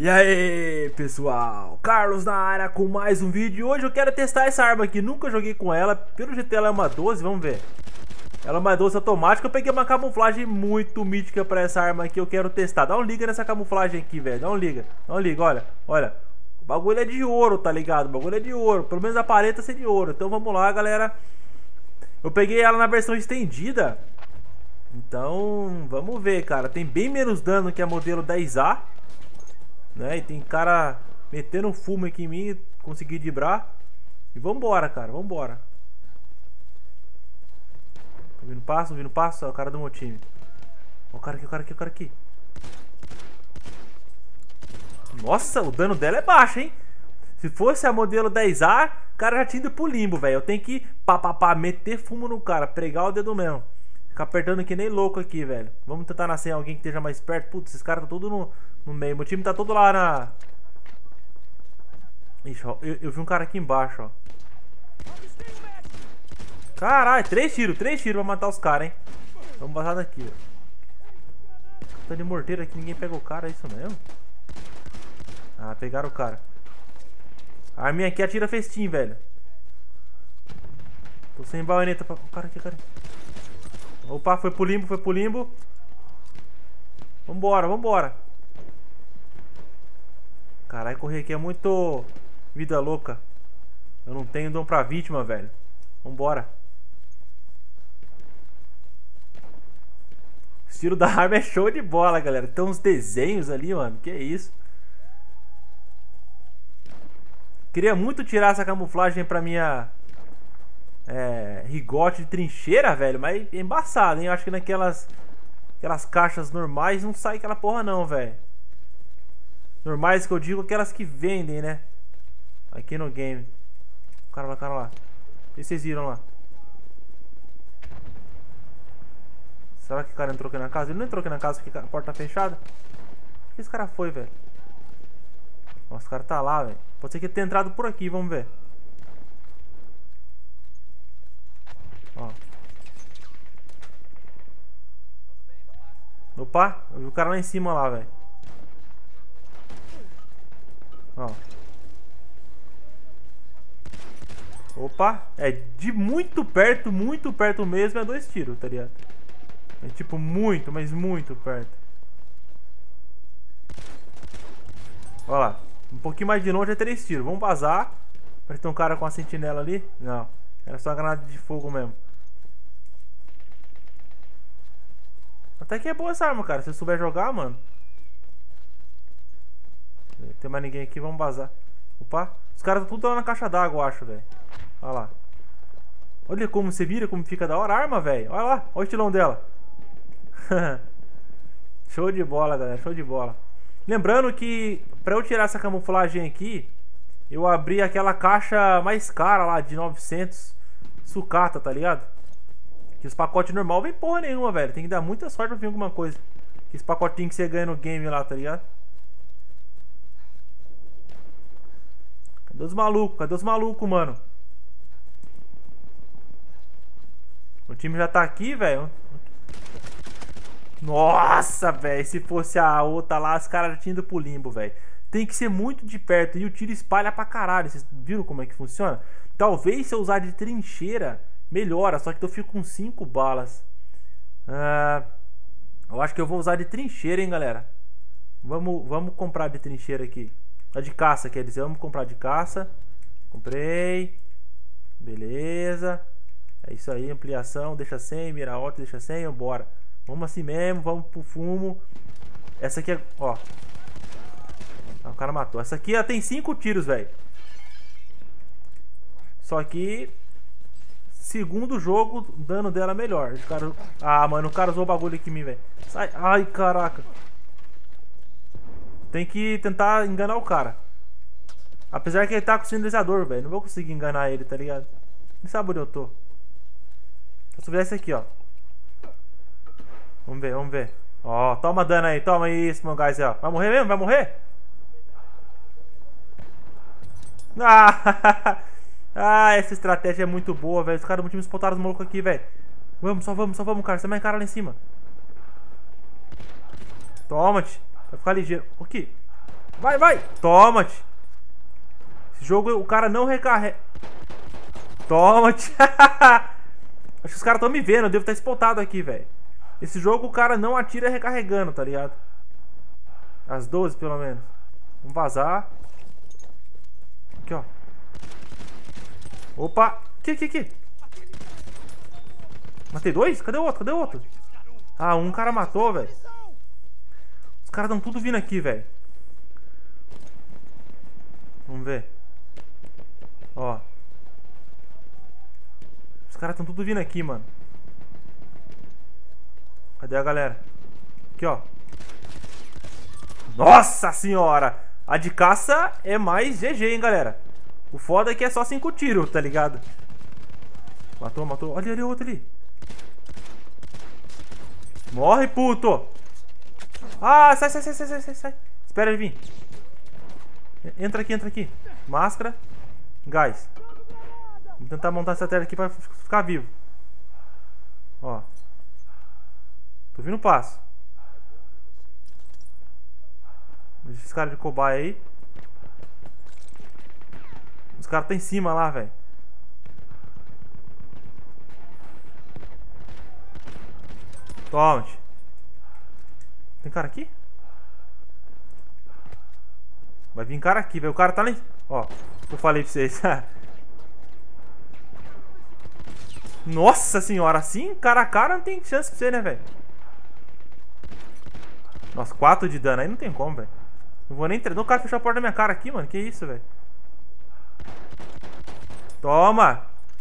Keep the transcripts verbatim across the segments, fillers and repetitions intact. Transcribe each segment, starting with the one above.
E aí, pessoal, Carlos na área com mais um vídeo. E hoje eu quero testar essa arma aqui, nunca joguei com ela. Pelo G T ela é uma doze, vamos ver. Ela é uma doze automática, eu peguei uma camuflagem muito mítica pra essa arma aqui, eu quero testar. Dá um liga nessa camuflagem aqui, velho, dá um liga, dá um liga, olha, olha. O bagulho é de ouro, tá ligado? O bagulho é de ouro, pelo menos aparenta ser de ouro. Então vamos lá, galera. Eu peguei ela na versão estendida. Então, vamos ver, cara. Tem bem menos dano que a modelo dez A, né? E tem cara metendo um fumo aqui em mim, consegui dibrar. E vambora, cara, vambora. Tô vindo passo, tô vindo passo, é o cara do meu time. Ó, o cara aqui, o cara aqui, o cara aqui. Nossa, o dano dela é baixo, hein? Se fosse a modelo dez A, o cara já tinha ido pro limbo, velho. Eu tenho que pá, pá, pá, meter fumo no cara, pregar o dedo mesmo. Ficar apertando que nem louco aqui, velho. Vamos tentar nascer alguém que esteja mais perto. Putz, esses caras estão todos no, no meio. Meu time tá todo lá na... Ixi, ó, eu, eu vi um cara aqui embaixo, ó. Caralho, três tiros, três tiros pra matar os caras, hein. Vamos passar daqui, velho. Tá de morteiro aqui, ninguém pega o cara, é isso mesmo? Ah, pegaram o cara. A arminha aqui atira festim, velho. Tô sem baioneta pra... O cara aqui, cara. Opa, foi pro limbo, foi pro limbo. Vambora, vambora. Caralho, correr aqui é muito vida louca. Eu não tenho dom pra vítima, velho. Vambora. O estilo da arma é show de bola, galera. Tem uns desenhos ali, mano. Que isso. Queria muito tirar essa camuflagem pra minha... É, rigote de trincheira, velho. Mas é embaçado, hein? Eu acho que naquelas aquelas caixas normais não sai aquela porra não, velho. Normais que eu digo, aquelas que vendem, né? Aqui no game. O cara lá, o cara lá. O que vocês viram lá? Será que o cara entrou aqui na casa? Ele não entrou aqui na casa porque a porta tá fechada? O que esse cara foi, velho? Nossa, o cara tá lá, velho. Pode ser que ele tenha entrado por aqui, vamos ver. Ó. Opa, eu vi o cara lá em cima lá, velho. Ó. Opa, é de muito perto, muito perto mesmo, é dois tiros, tá ligado? É tipo muito, mas muito perto. Ó lá, um pouquinho mais de longe é três tiros. Vamos vazar. Parece que tem um cara com a sentinela ali. Não, era só granada de fogo mesmo. Até que é boa essa arma, cara. Se você souber jogar, mano. Não tem mais ninguém aqui, vamos vazar. Opa, os caras estão tudo lá na caixa d'água, eu acho, velho. Olha lá. Olha como você vira, como fica da hora a arma, velho. Olha lá, olha o estilão dela. Show de bola, galera, show de bola. Lembrando que pra eu tirar essa camuflagem aqui, eu abri aquela caixa mais cara lá, de novecentos sucata, tá ligado? Que os pacotes normal vem porra nenhuma, velho. Tem que dar muita sorte pra vir alguma coisa. Que esse pacotinho que você ganha no game lá, tá ligado? Cadê os malucos? Cadê os malucos, mano? O time já tá aqui, velho. Nossa, velho. Se fosse a outra lá, os caras já tinham ido pro limbo, velho. Tem que ser muito de perto. E o tiro espalha pra caralho. Vocês viram como é que funciona? Talvez se eu usar de trincheira... melhora, só que eu fico com cinco balas. Ah, eu acho que eu vou usar de trincheira, hein, galera. Vamos, vamos comprar de trincheira aqui. A de caça, quer dizer, vamos comprar de caça. Comprei. Beleza. É isso aí, ampliação, deixa sem, mira alta, deixa sem, bora. Vamos assim mesmo, vamos pro fumo. Essa aqui é, ó. Ah, o cara matou. Essa aqui ela tem cinco tiros, velho. Só que... segundo jogo, o dano dela é melhor. Os cara... Ah, mano, o cara usou o bagulho aqui em mim, velho. Sai. Ai, caraca. Tem que tentar enganar o cara. Apesar que ele tá com o sinalizador, velho. Não vou conseguir enganar ele, tá ligado? Não sabe onde eu tô. Só se eu esse aqui, ó. Vamos ver, vamos ver. Ó, toma dano aí. Toma isso, meu gás aí, ó. Vai morrer mesmo? Vai morrer? Ah, ah, essa estratégia é muito boa, velho. Os caras do time spotaram os malucos aqui, velho. Vamos, só vamos, só vamos, cara. Você mais cara lá em cima. Toma-te. Vai ficar ligeiro. O que? Vai, vai. Toma-te. Esse jogo o cara não recarrega. Toma-te. Acho que os caras estão me vendo. Eu devo estar espotado aqui, velho. Esse jogo o cara não atira recarregando, tá ligado? Às doze, pelo menos. Vamos vazar. Aqui, ó. Opa. Aqui, aqui, aqui. Matei dois? Cadê o outro? Cadê o outro? Ah, um cara matou, velho. Os caras estão tudo vindo aqui, velho. Vamos ver. Ó. Os caras estão tudo vindo aqui, mano. Cadê a galera? Aqui, ó. Nossa senhora! A de caça é mais G G, hein, galera. O foda é que é só cinco tiros, tá ligado? Matou, matou. Olha ali o outro ali. Morre, puto! Ah, sai, sai, sai, sai, sai, sai. Espera ele vir. Entra aqui, entra aqui. Máscara. Gás. Vou tentar montar essa tela aqui pra ficar vivo. Ó. Tô vindo o passo. Deixa esse cara de cobaia aí. Os caras tá em cima lá, velho. Toma. Tem cara aqui? Vai vir cara aqui, velho. O cara tá lá em... Ó, eu falei pra vocês. Nossa senhora, assim, cara a cara não tem chance pra você, né, velho? Nossa, quatro de dano aí não tem como, velho. Não vou nem entrar. O cara fechou a porta da minha cara aqui, mano. Que isso, velho? Toma!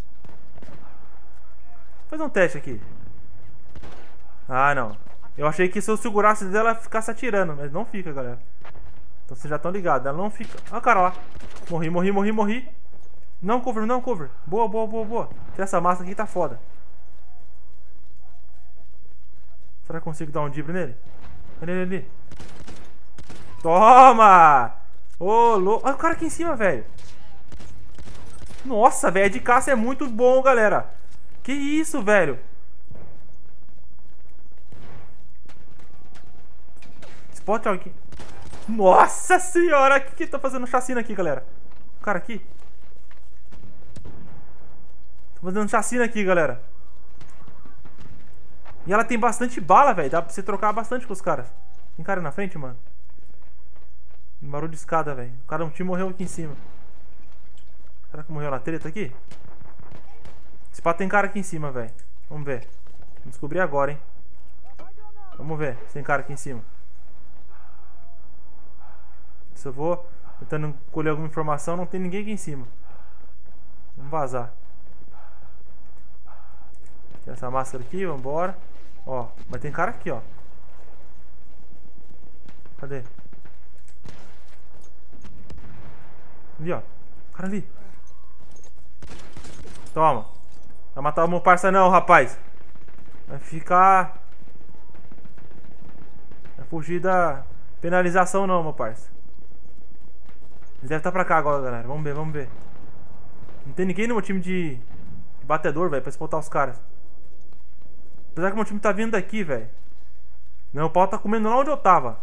Vou fazer um teste aqui. Ah, não. Eu achei que se eu segurasse dela, ela ficasse atirando. Mas não fica, galera. Então vocês já estão ligados. Ela não fica... Olha o cara lá. Morri, morri, morri, morri. Não cover, não cover. Boa, boa, boa, boa. Tira essa massa aqui, tá foda. Será que eu consigo dar um dibre nele? Olha ele ali. Toma! Ô, louco. Olha o cara aqui em cima, velho. Nossa, velho. De caça é muito bom, galera. Que isso, velho. Spot aqui. Nossa senhora. O que que tá fazendo chacina aqui, galera? O cara aqui. Tô fazendo chacina aqui, galera. E ela tem bastante bala, velho. Dá pra você trocar bastante com os caras. Tem cara na frente, mano. Um barulho de escada, velho. O cara um time morreu aqui em cima. Será que morreu na treta aqui? Esse pá tem cara aqui em cima, velho. Vamos ver. Vamos descobrir agora, hein. Vamos ver se tem cara aqui em cima. Se eu vou tentando colher alguma informação, não tem ninguém aqui em cima. Vamos vazar. Tira essa máscara aqui, vambora. Ó, mas tem cara aqui, ó. Cadê? Ali, ó. Cara ali. Toma. Vai matar o meu parça não, rapaz. Vai ficar... Vai fugir da penalização não, meu parça. Ele deve estar pra cá agora, galera. Vamos ver, vamos ver. Não tem ninguém no meu time de batedor, velho, pra explotar os caras. Apesar que meu time tá vindo daqui, velho. Não, o pau tá comendo lá onde eu tava.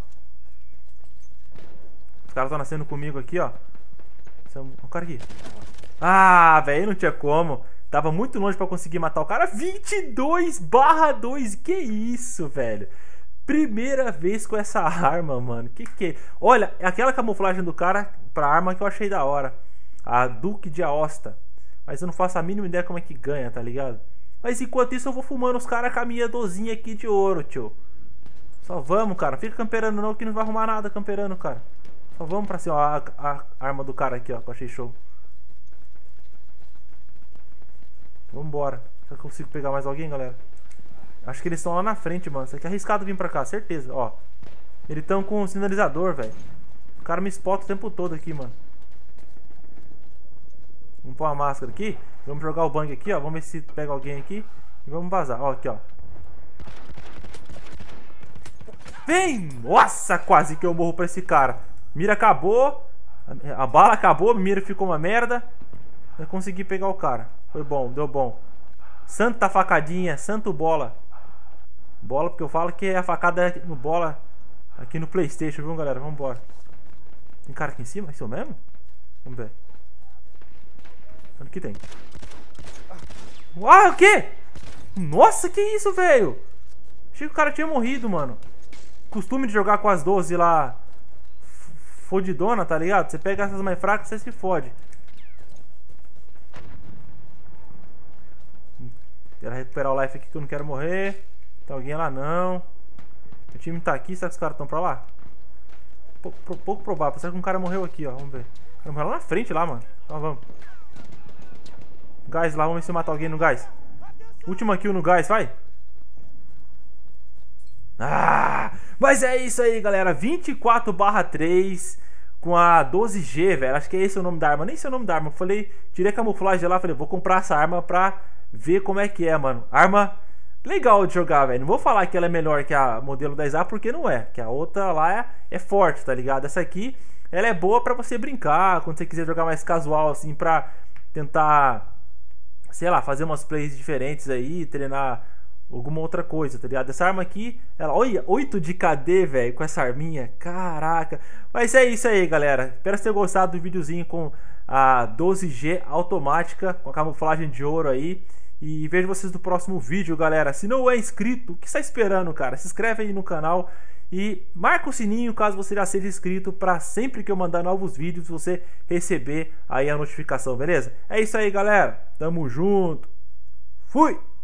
Os caras estão nascendo comigo aqui, ó. O cara aqui. Ah, velho, não tinha como. Tava muito longe pra conseguir matar o cara. vinte e dois barra dois. Que isso, velho. Primeira vez com essa arma, mano. Que que é? Olha, aquela camuflagem do cara pra arma que eu achei da hora. A Duque de Aosta. Mas eu não faço a mínima ideia como é que ganha, tá ligado? Mas enquanto isso eu vou fumando os caras com a minha dozinha aqui de ouro, tio. Só vamos, cara. Não fica camperando não, que não vai arrumar nada camperando, cara. Só vamos pra cima. Ó, a, a arma do cara aqui, ó, que eu achei show. Vambora. Será que eu consigo pegar mais alguém, galera? Acho que eles estão lá na frente, mano. Isso aqui é arriscado vir pra cá, certeza. Ó. Eles estão com um sinalizador, velho. O cara me spota o tempo todo aqui, mano. Vamos pôr uma máscara aqui. Vamos jogar o bang aqui, ó. Vamos ver se pega alguém aqui. E vamos vazar. Ó, aqui, ó. Vem! Nossa, quase que eu morro pra esse cara. Mira acabou. A, a bala acabou. A mira ficou uma merda. Eu consegui pegar o cara. Foi bom, deu bom. Santa facadinha, santo bola. Bola, porque eu falo que é a facada no bola aqui no PlayStation, viu, galera? Vambora. Tem cara aqui em cima? Isso mesmo? Vamos ver. Aqui tem. Ah, o quê? Nossa, que isso, velho? Achei que o cara tinha morrido, mano. Costume de jogar com as doze lá fodidona, tá ligado? Você pega essas mais fracas, você se fode. Quero recuperar o life aqui que eu não quero morrer. Tem alguém lá? Não. O time tá aqui, será que os caras estão pra lá? Pouco, pouco provável. Será que um cara morreu aqui, ó? Vamos ver. O cara morreu lá na frente, lá, mano. Então vamos. Gás lá, vamos ver se matar alguém no gás. Última kill no gás, vai. Ah, mas é isso aí, galera. vinte e quatro barra três com a doze G, velho. Acho que é esse o nome da arma. Nem sei o nome da arma. Eu falei, tirei a camuflagem lá. Falei, vou comprar essa arma pra ver como é que é, mano. Arma legal de jogar, velho. Não vou falar que ela é melhor que a modelo dez A, porque não é. Que a outra lá é, é forte, tá ligado? Essa aqui, ela é boa pra você brincar. Quando você quiser jogar mais casual, assim, pra tentar, sei lá, fazer umas plays diferentes aí, treinar alguma outra coisa, tá ligado? Essa arma aqui, ela, olha, oito de K D, velho, com essa arminha, caraca. Mas é isso aí, galera. Espero que vocês tenham gostado do videozinho com a doze G automática, com a camuflagem de ouro aí. E vejo vocês no próximo vídeo, galera. Se não é inscrito, o que está esperando, cara? Se inscreve aí no canal e marca o sininho caso você já seja inscrito, para sempre que eu mandar novos vídeos você receber aí a notificação, beleza? É isso aí, galera. Tamo junto. Fui!